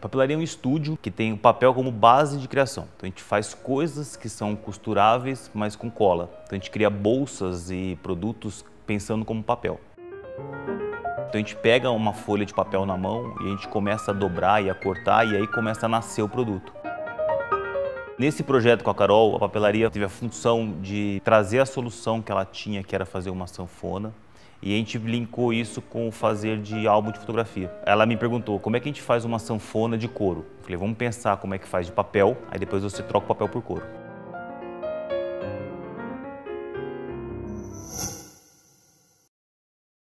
Papelaria é um estúdio que tem o papel como base de criação. Então a gente faz coisas que são costuráveis, mas com cola. Então a gente cria bolsas e produtos pensando como papel. Então a gente pega uma folha de papel na mão e a gente começa a dobrar e a cortar e aí começa a nascer o produto. Nesse projeto com a Carol, a papelaria teve a função de trazer a solução que ela tinha, que era fazer uma sanfona, e a gente linkou isso com o fazer de álbum de fotografia. Ela me perguntou, como é que a gente faz uma sanfona de couro? Eu falei, vamos pensar como é que faz de papel, aí depois você troca o papel por couro.